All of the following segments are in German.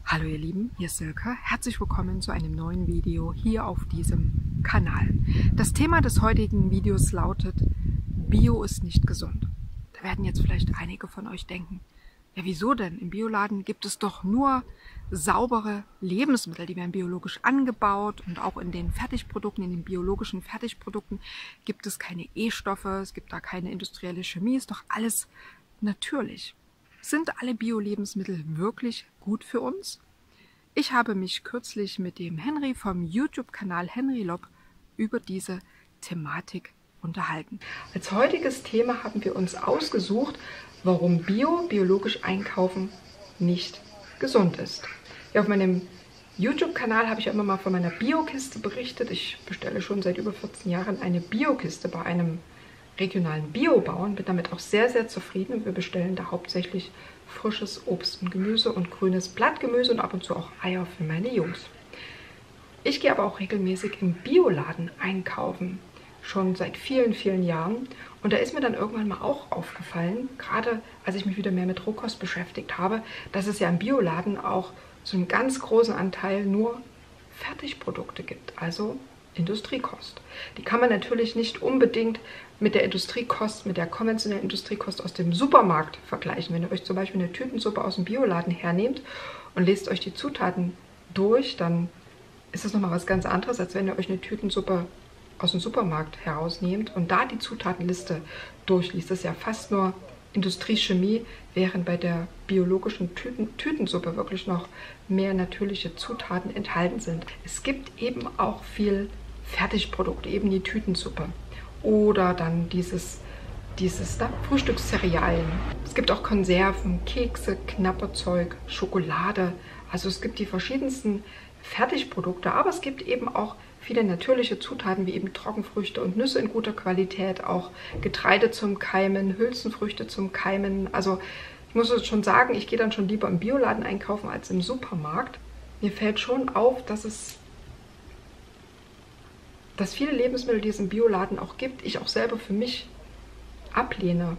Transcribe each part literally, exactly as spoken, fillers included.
Hallo ihr Lieben, hier ist Silke. Herzlich willkommen zu einem neuen Video hier auf diesem Kanal. Das Thema des heutigen Videos lautet: Bio ist nicht gesund. Da werden jetzt vielleicht einige von euch denken, ja wieso denn? Im Bioladen gibt es doch nur saubere Lebensmittel, die werden biologisch angebaut, und auch in den Fertigprodukten, in den biologischen Fertigprodukten gibt es keine E-Stoffe, es gibt da keine industrielle Chemie, ist doch alles natürlich. Sind alle Bio-Lebensmittel wirklich gut für uns? Ich habe mich kürzlich mit dem Henry vom YouTube-Kanal Henrylog über diese Thematik unterhalten. Als heutiges Thema haben wir uns ausgesucht, warum Bio, biologisch einkaufen, nicht gesund ist. Ja, auf meinem YouTube-Kanal habe ich ja immer mal von meiner Bio-Kiste berichtet. Ich bestelle schon seit über vierzehn Jahren eine Bio-Kiste bei einem regionalen Biobauern, bin damit auch sehr, sehr zufrieden, und wir bestellen da hauptsächlich frisches Obst und Gemüse und grünes Blattgemüse und ab und zu auch Eier für meine Jungs. Ich gehe aber auch regelmäßig im Bioladen einkaufen, schon seit vielen, vielen Jahren, und da ist mir dann irgendwann mal auch aufgefallen, gerade als ich mich wieder mehr mit Rohkost beschäftigt habe, dass es ja im Bioladen auch zu einem ganz großen Anteil nur Fertigprodukte gibt, also Industriekost. Die kann man natürlich nicht unbedingt mit der Industriekost, mit der konventionellen Industriekost aus dem Supermarkt vergleichen. Wenn ihr euch zum Beispiel eine Tütensuppe aus dem Bioladen hernehmt und lest euch die Zutaten durch, dann ist das nochmal was ganz anderes, als wenn ihr euch eine Tütensuppe aus dem Supermarkt herausnehmt und da die Zutatenliste durchliest. Das ist ja fast nur Industriechemie, während bei der biologischen Tüten, Tütensuppe wirklich noch mehr natürliche Zutaten enthalten sind. Es gibt eben auch viel Fertigprodukte, eben die Tütensuppe oder dann dieses, dieses da, Frühstückscerealien. Es gibt auch Konserven, Kekse, Knabberzeug, Schokolade. Also es gibt die verschiedensten Fertigprodukte, aber es gibt eben auch viele natürliche Zutaten wie eben Trockenfrüchte und Nüsse in guter Qualität, auch Getreide zum Keimen, Hülsenfrüchte zum Keimen. Also ich muss jetzt schon sagen, ich gehe dann schon lieber im Bioladen einkaufen als im Supermarkt. Mir fällt schon auf, dass es dass viele Lebensmittel, die es im Bioladen auch gibt, ich auch selber für mich ablehne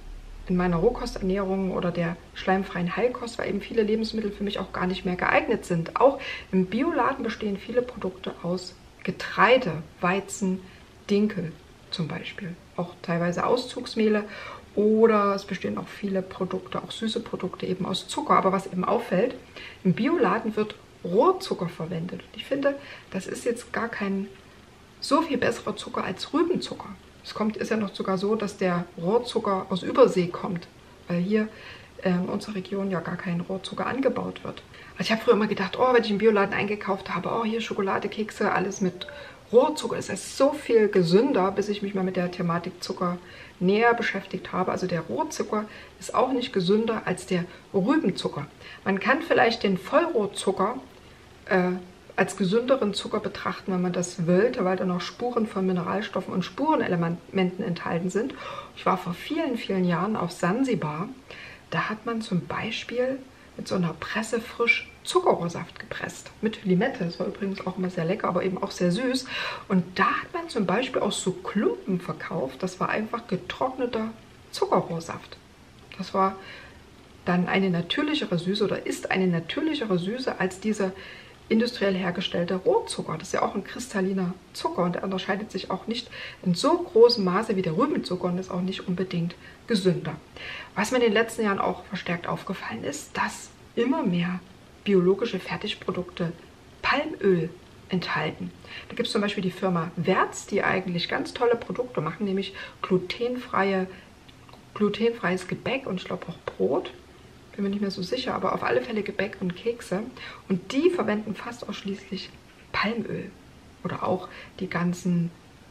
in meiner Rohkosternährung oder der schleimfreien Heilkost, weil eben viele Lebensmittel für mich auch gar nicht mehr geeignet sind. Auch im Bioladen bestehen viele Produkte aus Getreide, Weizen, Dinkel zum Beispiel, auch teilweise Auszugsmehle, oder es bestehen auch viele Produkte, auch süße Produkte eben aus Zucker. Aber was eben auffällt, im Bioladen wird Rohrzucker verwendet. Ich finde, das ist jetzt gar kein so viel besserer Zucker als Rübenzucker. Es kommt, ist ja noch sogar so, dass der Rohrzucker aus Übersee kommt, weil hier äh, in unserer Region ja gar kein Rohrzucker angebaut wird. Also ich habe früher immer gedacht, oh, wenn ich im Bioladen eingekauft habe, oh, hier Schokolade, Kekse, alles mit Rohrzucker, ist es so viel gesünder, bis ich mich mal mit der Thematik Zucker näher beschäftigt habe. Also der Rohrzucker ist auch nicht gesünder als der Rübenzucker. Man kann vielleicht den Vollrohrzucker äh, als gesünderen Zucker betrachten, wenn man das wollte, weil da noch Spuren von Mineralstoffen und Spurenelementen enthalten sind. Ich war vor vielen, vielen Jahren auf Sansibar. Da hat man zum Beispiel mit so einer Presse frisch Zuckerrohrsaft gepresst. Mit Limette. Das war übrigens auch immer sehr lecker, aber eben auch sehr süß. Und da hat man zum Beispiel auch so Klumpen verkauft. Das war einfach getrockneter Zuckerrohrsaft. Das war dann eine natürlichere Süße oder ist eine natürlichere Süße als diese industriell hergestellter Rohrzucker. Das ist ja auch ein kristalliner Zucker und der unterscheidet sich auch nicht in so großem Maße wie der Rübenzucker und ist auch nicht unbedingt gesünder. Was mir in den letzten Jahren auch verstärkt aufgefallen ist, dass immer mehr biologische Fertigprodukte Palmöl enthalten. Da gibt es zum Beispiel die Firma Werz, die eigentlich ganz tolle Produkte machen, nämlich glutenfreie, glutenfreies Gebäck und ich glaube auch Brot. Bin mir nicht mehr so sicher, aber auf alle Fälle Gebäck und Kekse. Und die verwenden fast ausschließlich Palmöl. Oder auch die ganzen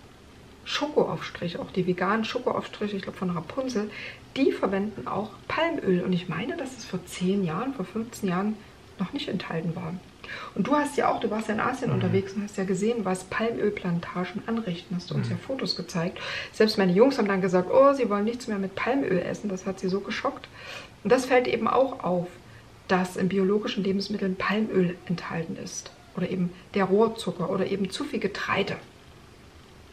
Schokoaufstriche, auch die veganen Schokoaufstriche, ich glaube von Rapunzel, die verwenden auch Palmöl. Und ich meine, dass es vor zehn Jahren, vor fünfzehn Jahren noch nicht enthalten war. Und du hast ja auch, du warst ja in Asien mhm. unterwegs und hast ja gesehen, was Palmölplantagen anrichten. Hast du uns mhm. ja Fotos gezeigt. Selbst meine Jungs haben dann gesagt, oh, sie wollen nichts mehr mit Palmöl essen. Das hat sie so geschockt. Und das fällt eben auch auf, dass in biologischen Lebensmitteln Palmöl enthalten ist. Oder eben der Rohrzucker oder eben zu viel Getreide.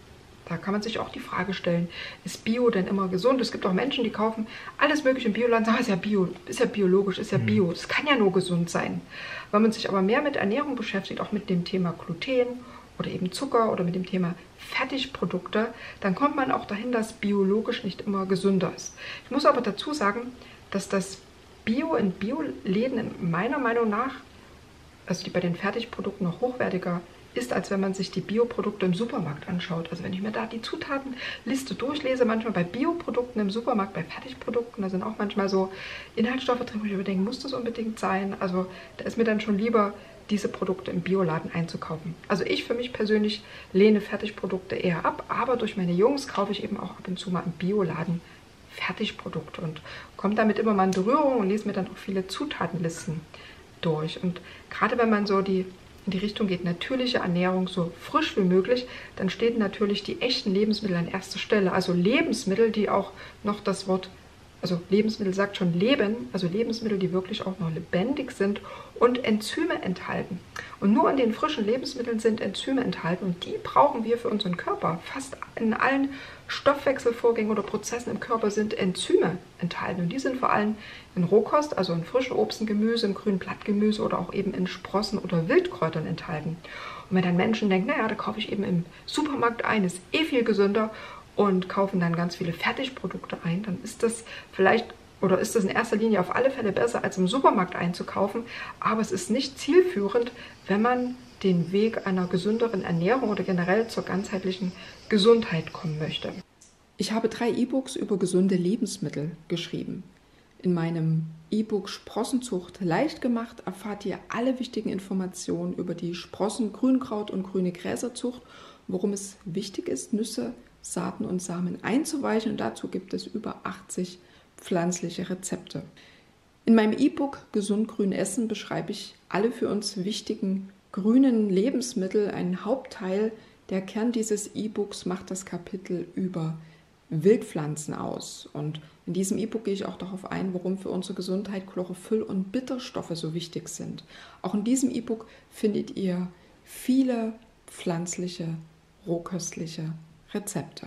Da kann man sich auch die Frage stellen, ist Bio denn immer gesund? Es gibt auch Menschen, die kaufen alles mögliche im Bioladen, sagen, ist ja Bio, ist ja biologisch, ist ja Bio. Das kann ja nur gesund sein. Wenn man sich aber mehr mit Ernährung beschäftigt, auch mit dem Thema Gluten oder eben Zucker oder mit dem Thema Fertigprodukte, dann kommt man auch dahin, dass biologisch nicht immer gesünder ist. Ich muss aber dazu sagen, dass das Bio in Bioläden meiner Meinung nach, also die bei den Fertigprodukten noch hochwertiger ist, als wenn man sich die Bioprodukte im Supermarkt anschaut. Also wenn ich mir da die Zutatenliste durchlese, manchmal bei Bioprodukten im Supermarkt, bei Fertigprodukten, da sind auch manchmal so Inhaltsstoffe drin, wo ich überdenke, muss das unbedingt sein? Also da ist mir dann schon lieber, diese Produkte im Bioladen einzukaufen. Also ich für mich persönlich lehne Fertigprodukte eher ab, aber durch meine Jungs kaufe ich eben auch ab und zu mal im Bioladen Fertigprodukte und komme damit immer mal in Berührung und lese mir dann auch viele Zutatenlisten durch. Und gerade wenn man so die in die Richtung geht, natürliche Ernährung so frisch wie möglich, dann stehen natürlich die echten Lebensmittel an erster Stelle. Also Lebensmittel, die auch noch das Wort, also Lebensmittel sagt schon Leben, also Lebensmittel, die wirklich auch noch lebendig sind und Enzyme enthalten. Und nur in den frischen Lebensmitteln sind Enzyme enthalten und die brauchen wir für unseren Körper. Fast in allen Stoffwechselvorgängen oder Prozessen im Körper sind Enzyme enthalten und die sind vor allem in Rohkost, also in frischen Obst und Gemüse, im grünen Blattgemüse oder auch eben in Sprossen oder Wildkräutern enthalten. Und wenn dann Menschen denken, naja, da kaufe ich eben im Supermarkt ein, ist eh viel gesünder und kaufen dann ganz viele Fertigprodukte ein, dann ist das vielleicht oder ist das in erster Linie auf alle Fälle besser, als im Supermarkt einzukaufen, aber es ist nicht zielführend, wenn man den Weg einer gesünderen Ernährung oder generell zur ganzheitlichen Gesundheit kommen möchte. Ich habe drei E-Books über gesunde Lebensmittel geschrieben. In meinem E-Book Sprossenzucht leicht gemacht erfahrt ihr alle wichtigen Informationen über die Sprossen, Grünkraut und grüne Gräserzucht, worum es wichtig ist, Nüsse, Saaten und Samen einzuweichen. Und dazu gibt es über achtzig pflanzliche Rezepte. In meinem E-Book Gesund grün essen beschreibe ich alle für uns wichtigen grünen Lebensmittel. Ein Hauptteil, der Kern dieses E-Books macht das Kapitel über Wildpflanzen aus. Und in diesem E-Book gehe ich auch darauf ein, warum für unsere Gesundheit Chlorophyll und Bitterstoffe so wichtig sind. Auch in diesem E-Book findet ihr viele pflanzliche, rohköstliche Rezepte.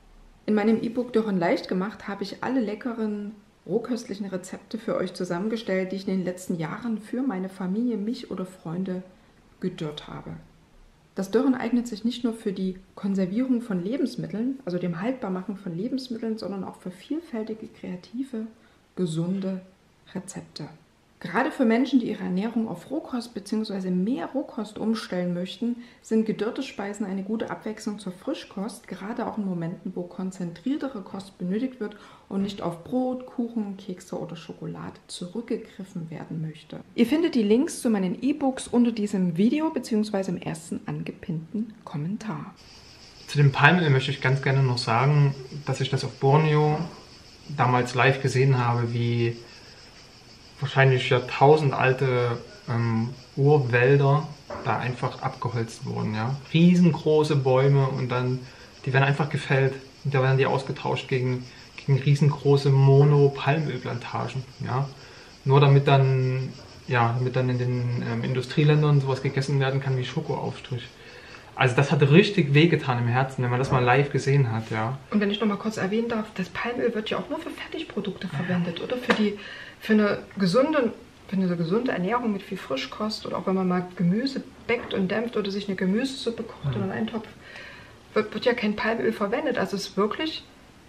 In meinem E-Book Dürren leicht gemacht habe ich alle leckeren, rohköstlichen Rezepte für euch zusammengestellt, die ich in den letzten Jahren für meine Familie, mich oder Freunde gedürrt habe. Das Dürren eignet sich nicht nur für die Konservierung von Lebensmitteln, also dem Haltbarmachen von Lebensmitteln, sondern auch für vielfältige, kreative, gesunde Rezepte. Gerade für Menschen, die ihre Ernährung auf Rohkost bzw. mehr Rohkost umstellen möchten, sind gedörrte Speisen eine gute Abwechslung zur Frischkost, gerade auch in Momenten, wo konzentriertere Kost benötigt wird und nicht auf Brot, Kuchen, Kekse oder Schokolade zurückgegriffen werden möchte. Ihr findet die Links zu meinen E-Books unter diesem Video bzw. im ersten angepinnten Kommentar. Zu dem Palmöl möchte ich ganz gerne noch sagen, dass ich das auf Borneo damals live gesehen habe, wie wahrscheinlich jahrtausendalte ähm, Urwälder da einfach abgeholzt wurden. Ja? Riesengroße Bäume und dann, die werden einfach gefällt und da werden die ausgetauscht gegen, gegen riesengroße Mono-Palmölplantagen. Ja? Nur damit dann, ja, damit dann in den ähm, Industrieländern sowas gegessen werden kann wie Schokoaufstrich. Also das hat richtig wehgetan im Herzen, wenn man das mal live gesehen hat. Ja. Und wenn ich noch mal kurz erwähnen darf, das Palmöl wird ja auch nur für Fertigprodukte verwendet, oder? Für die Für eine, gesunde, für eine gesunde Ernährung mit viel Frischkost oder auch wenn man mal Gemüse backt und dämpft oder sich eine Gemüsesuppe kocht oder einen Eintopf, wird, wird ja kein Palmöl verwendet. Also es wirklich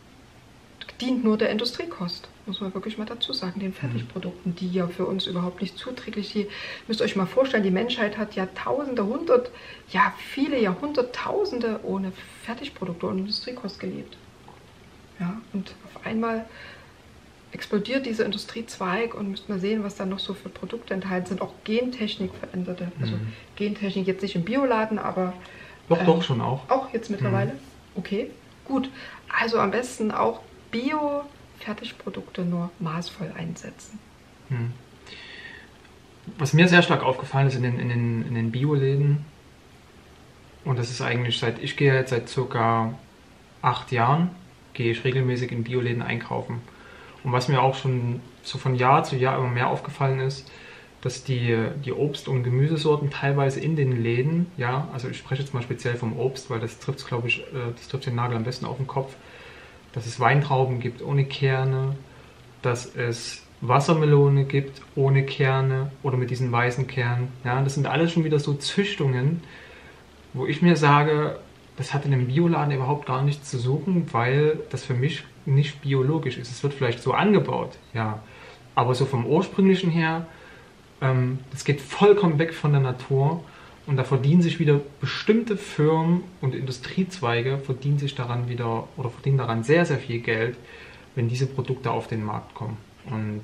dient nur der Industriekost, muss man wirklich mal dazu sagen, den Fertigprodukten, die ja für uns überhaupt nicht zuträglich sind. Ihr müsst euch mal vorstellen, die Menschheit hat Jahrtausende, hundert, ja viele Jahrhunderttausende ohne Fertigprodukte und Industriekost gelebt. Ja, und auf einmal explodiert dieser Industriezweig und müsst mal sehen, was da noch so für Produkte enthalten sind. Auch Gentechnik veränderte. Also mhm. Gentechnik jetzt nicht im Bioladen, aber... Doch, ähm, doch, schon auch. Auch jetzt mittlerweile? Mhm. Okay, gut. Also am besten auch Bio-Fertigprodukte nur maßvoll einsetzen. Mhm. Was mir sehr stark aufgefallen ist in den, in den, in den Bioläden, und das ist eigentlich seit, ich gehe jetzt seit circa acht Jahren, gehe ich regelmäßig in Bioläden einkaufen. Und was mir auch schon so von Jahr zu Jahr immer mehr aufgefallen ist, dass die, die Obst- und Gemüsesorten teilweise in den Läden, ja, also ich spreche jetzt mal speziell vom Obst, weil das trifft, glaube ich, das trifft den Nagel am besten auf den Kopf, dass es Weintrauben gibt ohne Kerne, dass es Wassermelone gibt ohne Kerne oder mit diesen weißen Kernen. Ja, das sind alles schon wieder so Züchtungen, wo ich mir sage, das hat in einem Bioladen überhaupt gar nichts zu suchen, weil das für mich nicht biologisch ist. Es wird vielleicht so angebaut, ja, aber so vom ursprünglichen her, ähm, das geht vollkommen weg von der Natur und da verdienen sich wieder bestimmte Firmen und Industriezweige verdienen sich daran wieder oder verdienen daran sehr, sehr viel Geld, wenn diese Produkte auf den Markt kommen. Und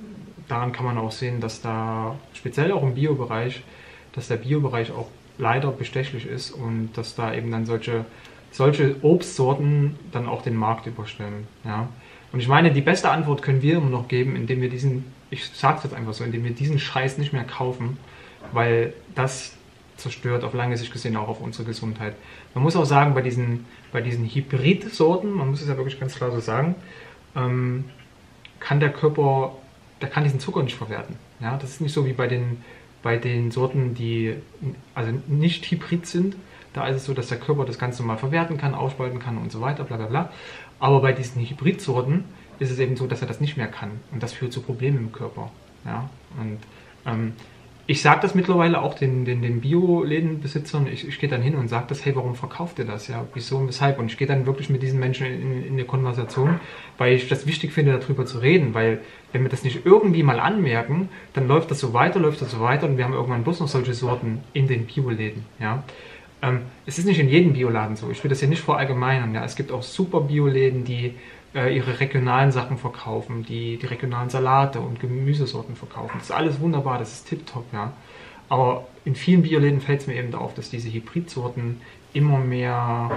daran kann man auch sehen, dass da speziell auch im Biobereich, dass der Biobereich auch leider bestechlich ist und dass da eben dann solche, solche Obstsorten dann auch den Markt überstellen. Ja. Und ich meine, die beste Antwort können wir immer noch geben, indem wir diesen, ich sage es jetzt einfach so, indem wir diesen Scheiß nicht mehr kaufen, weil das zerstört auf lange Sicht gesehen auch auf unsere Gesundheit. Man muss auch sagen, bei diesen, bei diesen Hybridsorten, man muss es ja wirklich ganz klar so sagen, ähm, kann der Körper, der kann diesen Zucker nicht verwerten. Ja, das ist nicht so wie bei den, bei den Sorten, die also nicht hybrid sind. Da ist es so, dass der Körper das Ganze mal verwerten kann, ausspalten kann und so weiter, bla bla bla. Aber bei diesen Hybridsorten ist es eben so, dass er das nicht mehr kann. Und das führt zu Problemen im Körper. Ja, und ähm, ich sage das mittlerweile auch den, den, den Bio-Lädenbesitzern, ich, ich gehe dann hin und sage das, hey, warum verkauft ihr das? Ja, wieso und weshalb? Und ich gehe dann wirklich mit diesen Menschen in, in eine Konversation, weil ich das wichtig finde, darüber zu reden, weil wenn wir das nicht irgendwie mal anmerken, dann läuft das so weiter, läuft das so weiter und wir haben irgendwann bloß noch solche Sorten in den Bio-Läden. Ja. Ähm, es ist nicht in jedem Bioladen so, ich will das hier nicht verallgemeinern. Ja. Es gibt auch super Bio-Läden, die äh, ihre regionalen Sachen verkaufen, die die regionalen Salate und Gemüsesorten verkaufen. Das ist alles wunderbar, das ist tipptopp, ja. Aber in vielen Bioläden fällt es mir eben auf, dass diese Hybridsorten immer mehr,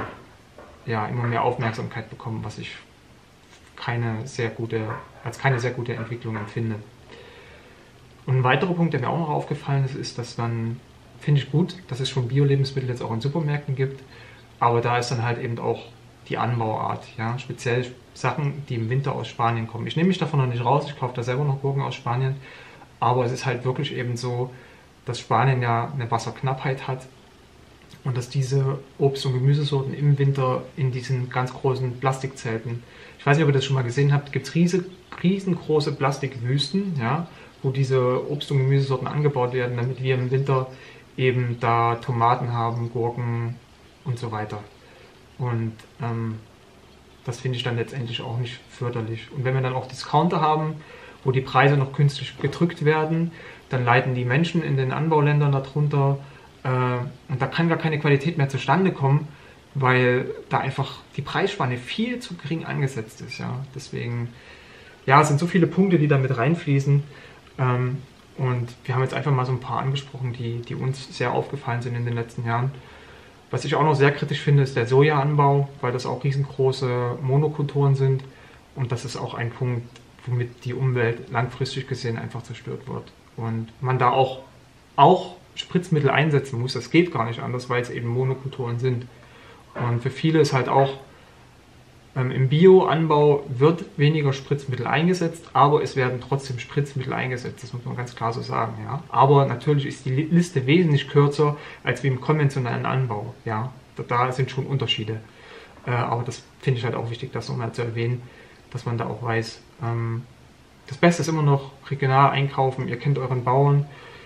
ja, immer mehr Aufmerksamkeit bekommen, was ich keine sehr gute, als keine sehr gute Entwicklung empfinde. Und ein weiterer Punkt, der mir auch noch aufgefallen ist, ist, dass man, finde ich gut, dass es schon Bio-Lebensmittel jetzt auch in Supermärkten gibt, aber da ist dann halt eben auch die Anbauart, ja, speziell Sachen, die im Winter aus Spanien kommen. Ich nehme mich davon noch nicht raus, ich kaufe da selber noch Gurken aus Spanien, aber es ist halt wirklich eben so, dass Spanien ja eine Wasserknappheit hat und dass diese Obst- und Gemüsesorten im Winter in diesen ganz großen Plastikzelten, ich weiß nicht, ob ihr das schon mal gesehen habt, gibt es riesig, riesengroße Plastikwüsten, ja, wo diese Obst- und Gemüsesorten angebaut werden, damit wir im Winter eben da Tomaten haben, Gurken und so weiter. Und ähm, das finde ich dann letztendlich auch nicht förderlich. Und wenn wir dann auch Discounter haben, wo die Preise noch künstlich gedrückt werden, dann leiden die Menschen in den Anbauländern darunter äh, und da kann gar keine Qualität mehr zustande kommen, weil da einfach die Preisspanne viel zu gering angesetzt ist. Ja. Deswegen, ja, es sind so viele Punkte, die da mit reinfließen. Ähm, und wir haben jetzt einfach mal so ein paar angesprochen, die, die uns sehr aufgefallen sind in den letzten Jahren. Was ich auch noch sehr kritisch finde, ist der Sojaanbau, weil das auch riesengroße Monokulturen sind. Und das ist auch ein Punkt, womit die Umwelt langfristig gesehen einfach zerstört wird. Und man da auch, auch Spritzmittel einsetzen muss. Das geht gar nicht anders, weil es eben Monokulturen sind. Und für viele ist halt auch, ähm, im Bioanbau wird weniger Spritzmittel eingesetzt, aber es werden trotzdem Spritzmittel eingesetzt. Das muss man ganz klar so sagen. Ja. Aber natürlich ist die Liste wesentlich kürzer als wie im konventionellen Anbau. Ja. Da, da sind schon Unterschiede. Äh, aber das finde ich halt auch wichtig, das nochmal zu erwähnen, dass man da auch weiß, ähm, das Beste ist immer noch regional einkaufen. Ihr kennt euren Bauern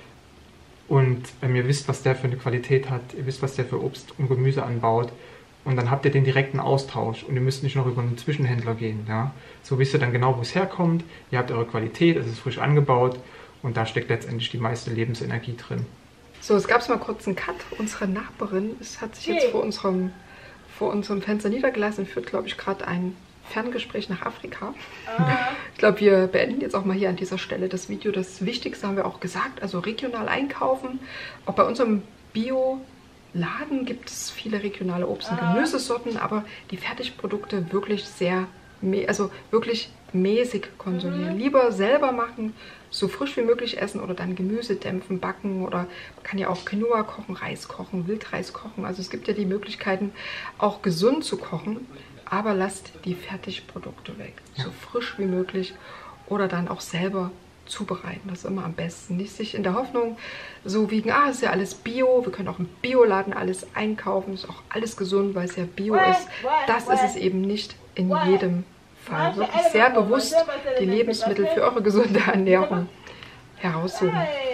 und ähm, ihr wisst, was der für eine Qualität hat. Ihr wisst, was der für Obst und Gemüse anbaut. Und dann habt ihr den direkten Austausch und ihr müsst nicht noch über einen Zwischenhändler gehen. Ja? So wisst ihr dann genau, wo es herkommt. Ihr habt eure Qualität, es ist frisch angebaut und da steckt letztendlich die meiste Lebensenergie drin. So, es gab mal kurz einen Cut. Unsere Nachbarin es hat sich jetzt vor unserem, vor unserem Fenster niedergelassen und führt, glaube ich, gerade ein Ferngespräch nach Afrika. Ah. Ich glaube, wir beenden jetzt auch mal hier an dieser Stelle das Video. Das Wichtigste haben wir auch gesagt, also regional einkaufen. Auch bei unserem Bio-Laden gibt es viele regionale Obst- und Gemüsesorten, aber die Fertigprodukte wirklich sehr, also wirklich mäßig konsumieren. Mhm. Lieber selber machen, so frisch wie möglich essen oder dann Gemüse dämpfen, backen oder man kann ja auch Quinoa kochen, Reis kochen, Wildreis kochen. Also es gibt ja die Möglichkeiten, auch gesund zu kochen. Aber lasst die Fertigprodukte weg, ja. So frisch wie möglich oder dann auch selber zubereiten. Das ist immer am besten. Nicht sich in der Hoffnung so wiegen, ah, ist ja alles Bio, wir können auch im Bioladen alles einkaufen, ist auch alles gesund, weil es ja Bio ist. Das ist es eben nicht in jedem Fall. Wirklich sehr bewusst die Lebensmittel für eure gesunde Ernährung heraussuchen.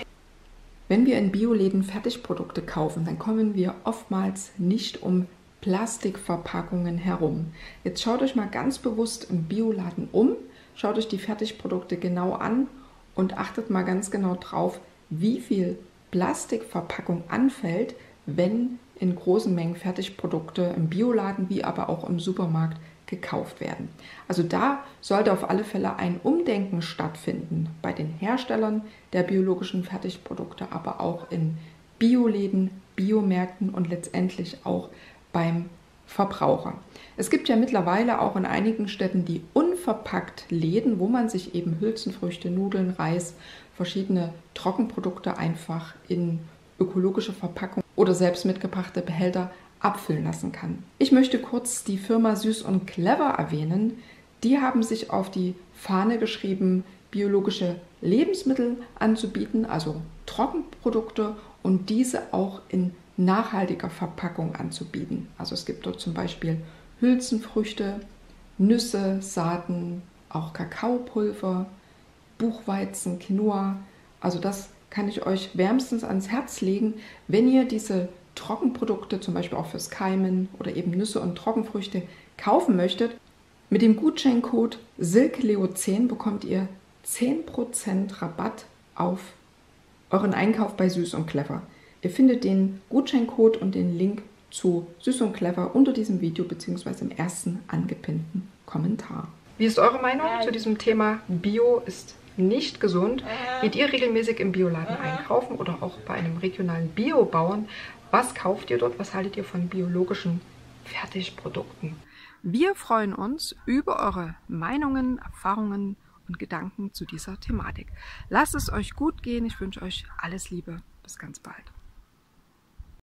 Wenn wir in Bioläden Fertigprodukte kaufen, dann kommen wir oftmals nicht um Plastikverpackungen herum. Jetzt schaut euch mal ganz bewusst im Bioladen um, schaut euch die Fertigprodukte genau an und achtet mal ganz genau drauf, wie viel Plastikverpackung anfällt, wenn in großen Mengen Fertigprodukte im Bioladen wie aber auch im Supermarkt gekauft werden. Also da sollte auf alle Fälle ein Umdenken stattfinden bei den Herstellern der biologischen Fertigprodukte, aber auch in Bioläden, Biomärkten und letztendlich auch beim Verbraucher. Es gibt ja mittlerweile auch in einigen Städten die unverpackt Läden, wo man sich eben Hülsenfrüchte, Nudeln, Reis, verschiedene Trockenprodukte einfach in ökologische Verpackung oder selbst mitgebrachte Behälter abfüllen lassen kann. Ich möchte kurz die Firma Süß und Clever erwähnen. Die haben sich auf die Fahne geschrieben, biologische Lebensmittel anzubieten, also Trockenprodukte, und diese auch in nachhaltiger Verpackung anzubieten. Also es gibt dort zum Beispiel Hülsenfrüchte, Nüsse, Saaten, auch Kakaopulver, Buchweizen, Quinoa. Also das kann ich euch wärmstens ans Herz legen, wenn ihr diese Trockenprodukte, zum Beispiel auch fürs Keimen oder eben Nüsse und Trockenfrüchte kaufen möchtet. Mit dem Gutscheincode Silkeleo zehn bekommt ihr zehn Prozent Rabatt auf euren Einkauf bei Süß und Clever. Ihr findet den Gutscheincode und den Link zu Süß und Clever unter diesem Video bzw. im ersten angepinnten Kommentar. Wie ist eure Meinung zu diesem Thema Bio ist nicht gesund? Geht ihr regelmäßig im Bioladen einkaufen oder auch bei einem regionalen Biobauern? Was kauft ihr dort? Was haltet ihr von biologischen Fertigprodukten? Wir freuen uns über eure Meinungen, Erfahrungen und Gedanken zu dieser Thematik. Lasst es euch gut gehen. Ich wünsche euch alles Liebe. Bis ganz bald.